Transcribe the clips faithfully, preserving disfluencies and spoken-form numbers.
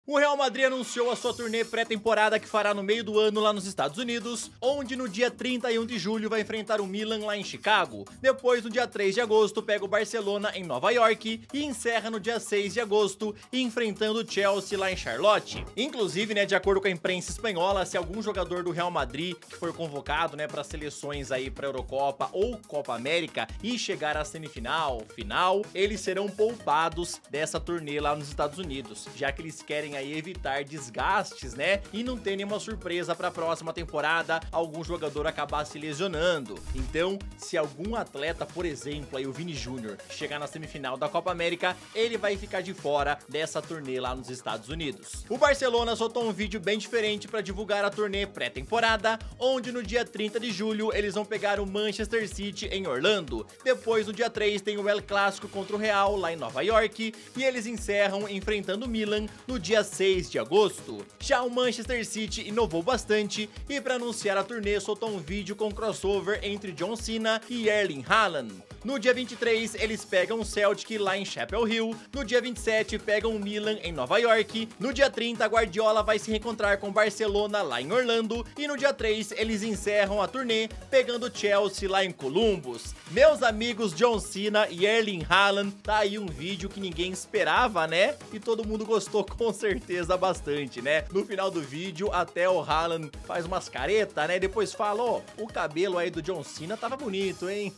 O Real Madrid anunciou a sua turnê pré-temporada que fará no meio do ano lá nos Estados Unidos, onde no dia trinta e um de julho vai enfrentar o Milan lá em Chicago. Depois, no dia três de agosto, pega o Barcelona em Nova York e encerra no dia seis de agosto, enfrentando o Chelsea lá em Charlotte. Inclusive, né, de acordo com a imprensa espanhola, se algum jogador do Real Madrid que for convocado, né, para seleções aí para Eurocopa ou Copa América e chegar à semifinal, final, eles serão poupados dessa turnê lá nos Estados Unidos, já que eles querem aí evitar desgastes, né, e não ter nenhuma surpresa para a próxima temporada, algum jogador acabar se lesionando. Então, se algum atleta, por exemplo, aí o Vini Júnior, chegar na semifinal da Copa América, ele vai ficar de fora dessa turnê lá nos Estados Unidos. O Barcelona soltou um vídeo bem diferente para divulgar a turnê pré-temporada, onde no dia trinta de julho eles vão pegar o Manchester City em Orlando. Depois, no dia três, tem o El Clássico contra o Real lá em Nova York, e eles encerram enfrentando o Milan no dia seis de agosto. Já o Manchester City inovou bastante e para anunciar a turnê soltou um vídeo com crossover entre John Cena e Erling Haaland. No dia vinte e três, eles pegam o Celtic lá em Chapel Hill. No dia vinte e sete, pegam o Milan em Nova York. No dia trinta, Guardiola vai se reencontrar com o Barcelona lá em Orlando. E no dia três, eles encerram a turnê pegando o Chelsea lá em Columbus. Meus amigos John Cena e Erling Haaland, tá aí um vídeo que ninguém esperava, né? E todo mundo gostou com certeza bastante, né? No final do vídeo, até o Haaland faz umas caretas, né? Depois fala, ó, oh, o cabelo aí do John Cena tava bonito, hein?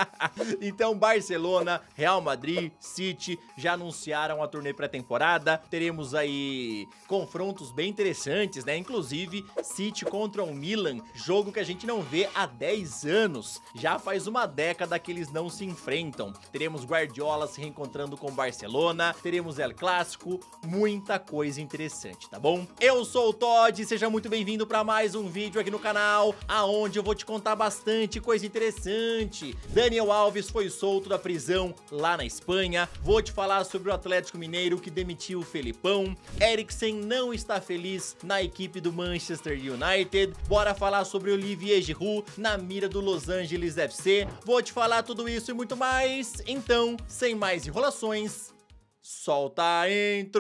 Então, Barcelona, Real Madrid, City já anunciaram a turnê pré-temporada. Teremos aí confrontos bem interessantes, né? Inclusive, City contra o Milan, jogo que a gente não vê há dez anos. Já faz uma década que eles não se enfrentam. Teremos Guardiola se reencontrando com o Barcelona, teremos El Clássico, muita coisa interessante, tá bom? Eu sou o Todd, seja muito bem-vindo para mais um vídeo aqui no canal, aonde eu vou te contar bastante coisa interessante. Daniel Alves foi solto da prisão lá na Espanha. Vou te falar sobre o Atlético Mineiro que demitiu o Felipão. Eriksen não está feliz na equipe do Manchester United. Bora falar sobre Olivier Giroud na mira do Los Angeles F C. Vou te falar tudo isso e muito mais. Então, sem mais enrolações, solta a intro!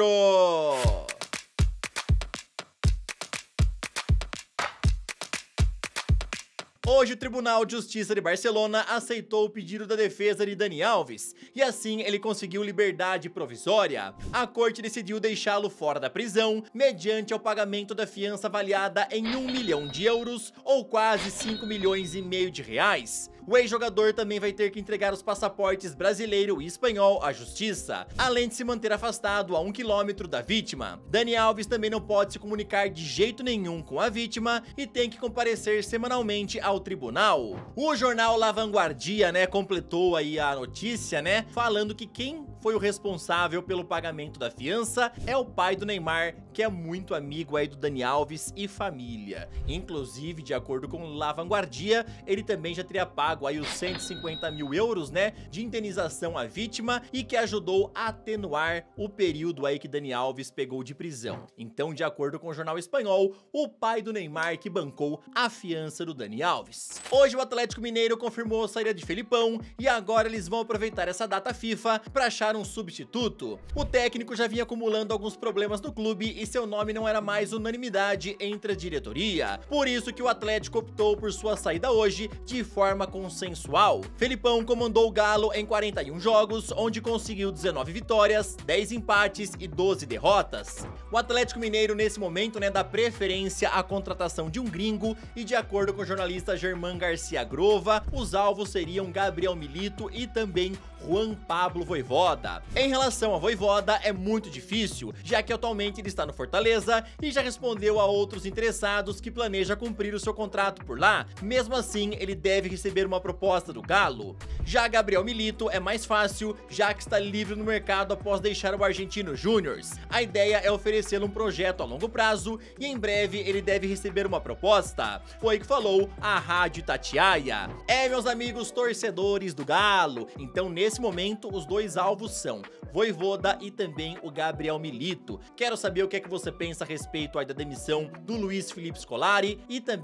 Hoje o Tribunal de Justiça de Barcelona aceitou o pedido da defesa de Dani Alves, e assim ele conseguiu liberdade provisória. A corte decidiu deixá-lo fora da prisão, mediante o pagamento da fiança avaliada em um milhão de euros, ou quase cinco milhões e meio de reais. O ex-jogador também vai ter que entregar os passaportes brasileiro e espanhol à justiça, além de se manter afastado a um quilômetro da vítima. Dani Alves também não pode se comunicar de jeito nenhum com a vítima e tem que comparecer semanalmente ao tribunal. O jornal La Vanguardia, né, completou aí a notícia, né, falando que quem foi o responsável pelo pagamento da fiança é o pai do Neymar, que é muito amigo aí do Dani Alves e família. Inclusive, de acordo com La Vanguardia, ele também já teria pago aí os cento e cinquenta mil euros, né, de indenização à vítima e que ajudou a atenuar o período aí que Dani Alves pegou de prisão. Então, de acordo com o jornal espanhol, o pai do Neymar que bancou a fiança do Dani Alves. Hoje o Atlético Mineiro confirmou a saída de Felipão e agora eles vão aproveitar essa data FIFA para achar um substituto. O técnico já vinha acumulando alguns problemas no clube e seu nome não era mais unanimidade entre a diretoria. Por isso que o Atlético optou por sua saída hoje de forma consensual. Felipão comandou o Galo em quarenta e um jogos, onde conseguiu dezenove vitórias, dez empates e doze derrotas. O Atlético Mineiro nesse momento, né, dá preferência à contratação de um gringo e de acordo com o jornalista Germán Garcia Grova, os alvos seriam Gabriel Milito e também Juan Pablo Vojvoda. Em relação a Vojvoda, é muito difícil, já que atualmente ele está no Fortaleza e já respondeu a outros interessados que planeja cumprir o seu contrato por lá. Mesmo assim, ele deve receber uma proposta do Galo. Já Gabriel Milito é mais fácil, já que está livre no mercado após deixar o Argentino Júnior. A ideia é oferecê-lo um projeto a longo prazo e em breve ele deve receber uma proposta. Foi o que falou a Rádio Itatiaia. É, meus amigos torcedores do Galo, então nesse momento os dois alvos são Vojvoda e também o Gabriel Milito. Quero saber o que é que você pensa a respeito aí da demissão do Luiz Felipe Scolari e também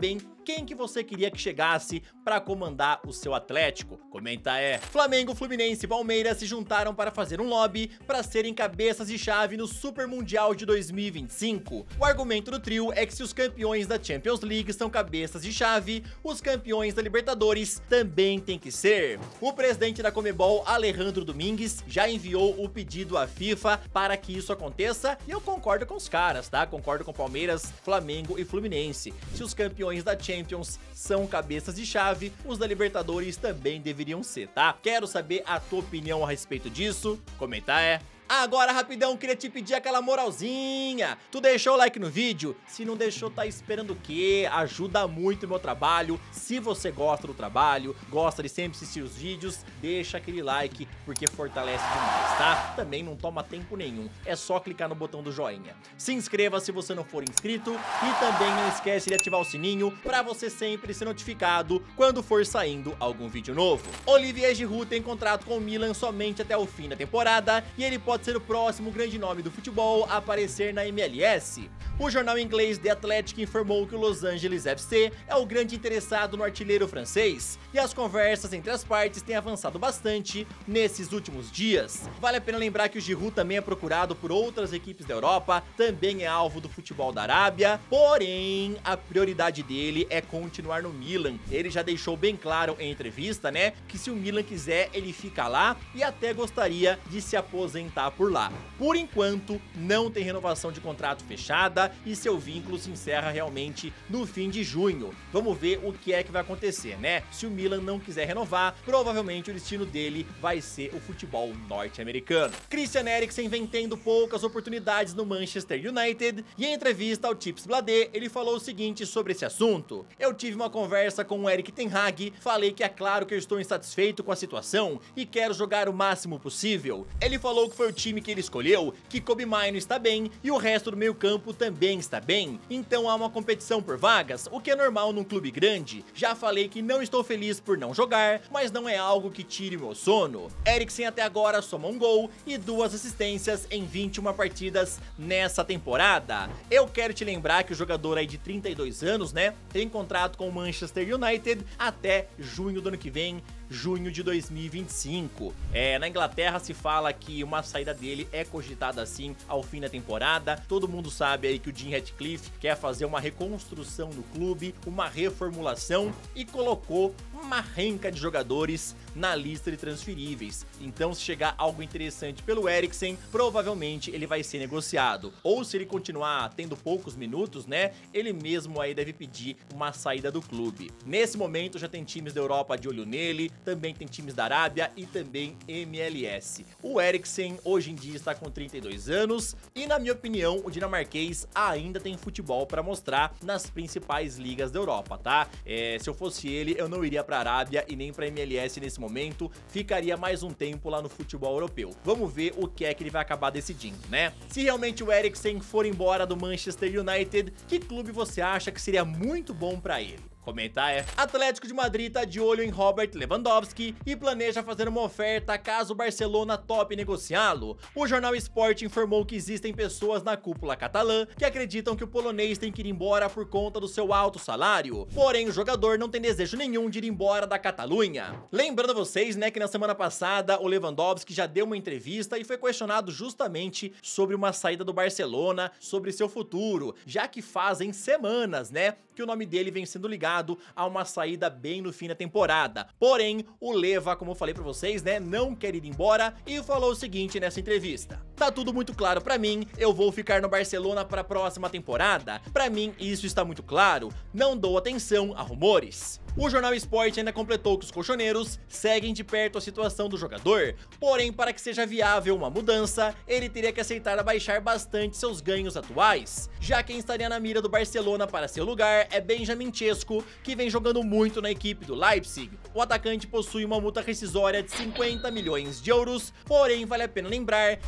quem que você queria que chegasse para comandar o seu Atlético? Comenta é. Flamengo, Fluminense e Palmeiras se juntaram para fazer um lobby para serem cabeças de chave no Super Mundial de dois mil e vinte e cinco. O argumento do trio é que se os campeões da Champions League são cabeças de chave, os campeões da Libertadores também tem que ser. O presidente da Conmebol, Alejandro Domingues, já enviou o pedido à FIFA para que isso aconteça e eu concordo com os caras, tá? Concordo com Palmeiras, Flamengo e Fluminense. Se os campeões da Champions são cabeças de chave, os da Libertadores também deveriam ser, tá? Quero saber a tua opinião a respeito disso. Comentar é. Agora, rapidão, queria te pedir aquela moralzinha. Tu deixou o like no vídeo? Se não deixou, tá esperando o quê? Ajuda muito o meu trabalho. Se você gosta do trabalho, gosta de sempre assistir os vídeos, deixa aquele like, porque fortalece demais, tá? Também não toma tempo nenhum, é só clicar no botão do joinha. Se inscreva se você não for inscrito e também não esquece de ativar o sininho pra você sempre ser notificado quando for saindo algum vídeo novo. Olivier Giroud tem contrato com o Milan somente até o fim da temporada e ele pode ser o próximo grande nome do futebol a aparecer na M L S. O jornal inglês The Athletic informou que o Los Angeles F C é o grande interessado no artilheiro francês, e as conversas entre as partes têm avançado bastante nesses últimos dias. Vale a pena lembrar que o Giroud também é procurado por outras equipes da Europa, também é alvo do futebol da Arábia, porém a prioridade dele é continuar no Milan. Ele já deixou bem claro em entrevista, né, que se o Milan quiser, ele fica lá e até gostaria de se aposentar por lá. Por enquanto, não tem renovação de contrato fechada e seu vínculo se encerra realmente no fim de junho. Vamos ver o que é que vai acontecer, né? Se o Milan não quiser renovar, provavelmente o destino dele vai ser o futebol norte-americano. Christian Eriksen vem tendo poucas oportunidades no Manchester United e em entrevista ao Tips Bladé, ele falou o seguinte sobre esse assunto: eu tive uma conversa com o Erik ten Hag, falei que é claro que eu estou insatisfeito com a situação e quero jogar o máximo possível. Ele falou que foi o time que ele escolheu, que Kobbie Mainoo está bem e o resto do meio campo também está bem, então há uma competição por vagas, o que é normal num clube grande. Já falei que não estou feliz por não jogar, mas não é algo que tire meu sono. Eriksen até agora soma um gol e duas assistências em vinte e uma partidas nessa temporada. Eu quero te lembrar que o jogador aí de trinta e dois anos, né, tem contrato com o Manchester United até junho do ano que vem, junho de dois mil e vinte e cinco. É, na Inglaterra se fala que uma saída dele é cogitada assim ao fim da temporada. Todo mundo sabe aí que o Jim Ratcliffe quer fazer uma reconstrução no clube, uma reformulação e colocou uma renca de jogadores na lista de transferíveis. Então, se chegar algo interessante pelo Eriksen, provavelmente ele vai ser negociado. Ou se ele continuar tendo poucos minutos, né, ele mesmo aí deve pedir uma saída do clube. Nesse momento já tem times da Europa de olho nele, também tem times da Arábia e também M L S. O Eriksen hoje em dia está com trinta e dois anos e, na minha opinião, o dinamarquês ainda tem futebol para mostrar nas principais ligas da Europa, tá? É, se eu fosse ele, eu não iria para a Arábia e nem para M L S nesse momento, ficaria mais um tempo lá no futebol europeu. Vamos ver o que é que ele vai acabar decidindo, né? Se realmente o Eriksen for embora do Manchester United, que clube você acha que seria muito bom para ele? Comentar é: Atlético de Madrid tá de olho em Robert Lewandowski e planeja fazer uma oferta caso o Barcelona tope negociá-lo. O jornal Sport informou que existem pessoas na cúpula catalã que acreditam que o polonês tem que ir embora por conta do seu alto salário, porém o jogador não tem desejo nenhum de ir embora da Catalunha. Lembrando a vocês, né, que na semana passada o Lewandowski já deu uma entrevista e foi questionado justamente sobre uma saída do Barcelona, sobre seu futuro, já que fazem semanas, né, que o nome dele vem sendo ligado a uma saída bem no fim da temporada. Porém, o Leva, como eu falei pra vocês, né, não quer ir embora e falou o seguinte nessa entrevista: tá tudo muito claro pra mim, eu vou ficar no Barcelona pra próxima temporada. Pra mim, isso está muito claro, não dou atenção a rumores. O jornal Sport ainda completou que os colchoneiros seguem de perto a situação do jogador, porém, para que seja viável uma mudança, ele teria que aceitar abaixar bastante seus ganhos atuais. Já quem estaria na mira do Barcelona para seu lugar é Benjamin Šeško, que vem jogando muito na equipe do Leipzig. O atacante possui uma multa rescisória de cinquenta milhões de euros, porém vale a pena lembrar que ele também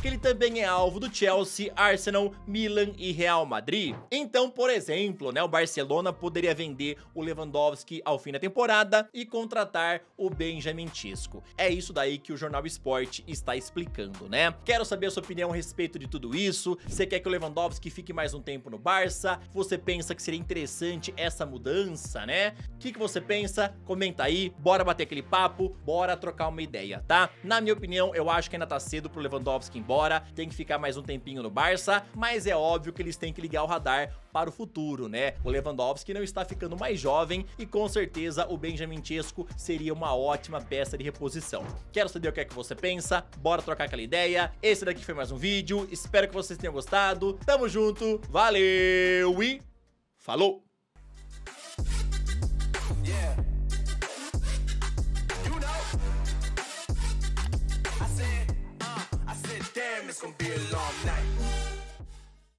também é alvo do Chelsea, Arsenal, Milan e Real Madrid. Então, por exemplo, né, o Barcelona poderia vender o Lewandowski ao fim da temporada e contratar o Benjamin Sesko. É isso daí que o Jornal Sport está explicando, né? Quero saber a sua opinião a respeito de tudo isso. Você quer que o Lewandowski fique mais um tempo no Barça? Você pensa que seria interessante essa mudança, né? O que, que você pensa? Comenta aí, bora bater aquele papo, bora trocar uma ideia, tá? Na minha opinião, eu acho que ainda tá cedo pro Lewandowski ir embora, tem que ficar mais um tempinho no Barça, mas é óbvio que eles têm que ligar o radar para o futuro, né? O Lewandowski não está ficando mais jovem e com certeza o Benjamin Sesko seria uma ótima peça de reposição. Quero saber o que é que você pensa, bora trocar aquela ideia. Esse daqui foi mais um vídeo, espero que vocês tenham gostado. Tamo junto, valeu e falou! Yeah. You know, I said, uh, I said, damn, it's gonna be a long night.